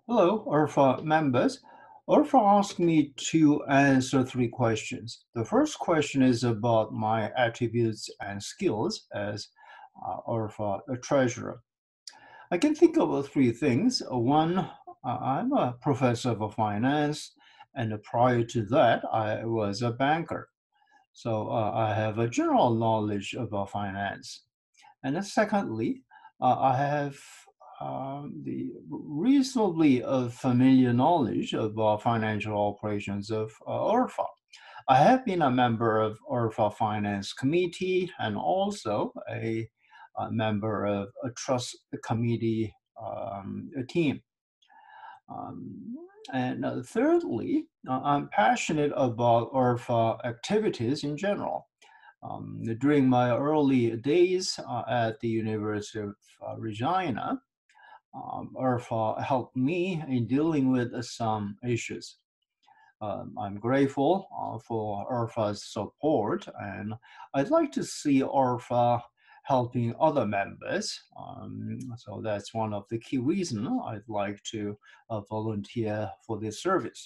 Hello, ORFA members. ORFA asked me to answer three questions. The first question is about my attributes and skills as ORFA treasurer. I can think of three things. One, I'm a professor of finance, and prior to that, I was a banker. So I have a general knowledge about finance. And then secondly, I have the reasonably familiar knowledge of financial operations of ORFA. I have been a member of ORFA Finance Committee and also a member of a trust committee team. Um, and thirdly, I'm passionate about ORFA activities in general. During my early days at the University of Regina, IRFA helped me in dealing with some issues. I'm grateful for IRFA's support, and I'd like to see IRFA helping other members. So that's one of the key reasons I'd like to volunteer for this service.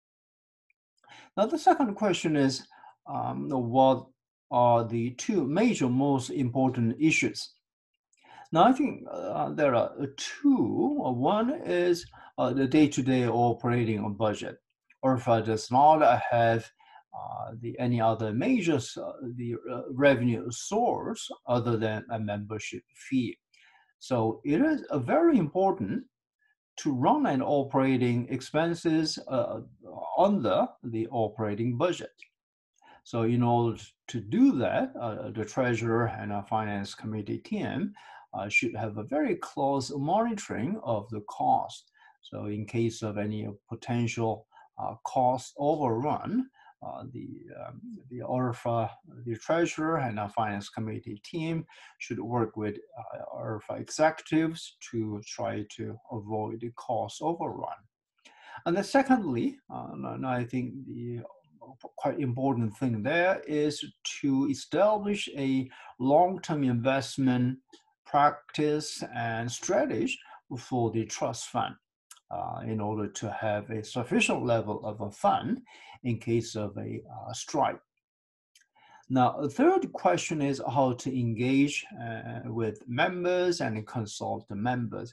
Now, the second question is, what are the two major most important issues? Now, I think there are two. One is the day-to-day operating budget. ORFA does not have any other major revenue source other than a membership fee. So it is very important to run an operating expenses under the operating budget. So in order to do that, the treasurer and our finance committee team should have a very close monitoring of the cost. So in case of any potential cost overrun, the ORFA, the treasurer and our finance committee team should work with ORFA executives to try to avoid the cost overrun. And then secondly, and I think the quite important thing there is to establish a long-term investment practice and strategy for the trust fund in order to have a sufficient level of a fund in case of a strike. Now, the third question is how to engage with members and consult the members.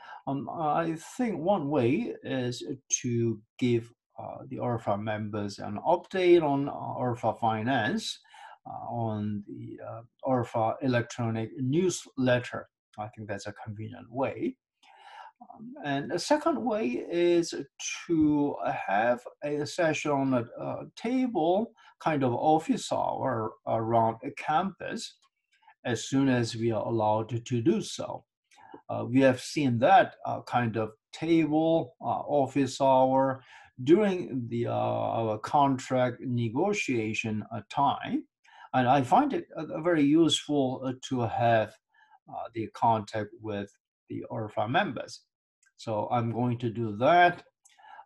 I think one way is to give the ORFA members an update on ORFA finance on the ORFA electronic newsletter. I think that's a convenient way. And the second way is to have a session on a table, kind of office hour around a campus as soon as we are allowed to do so. We have seen that kind of table office hour during the our contract negotiation time. And I find it very useful to have the contact with the ORFA members. So I'm going to do that.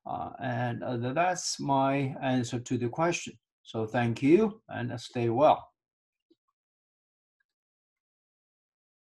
And that's my answer to the question. So thank you and stay well.